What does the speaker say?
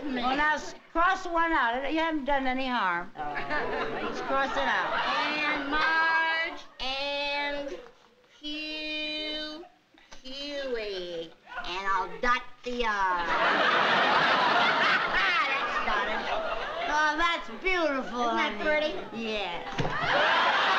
me. Well, now cross one out. You haven't done any harm. Just cross it out. And Marge and Huey. And I'll dot the R. That's done it. Oh, that's beautiful. Isn't that honey. pretty? Yes.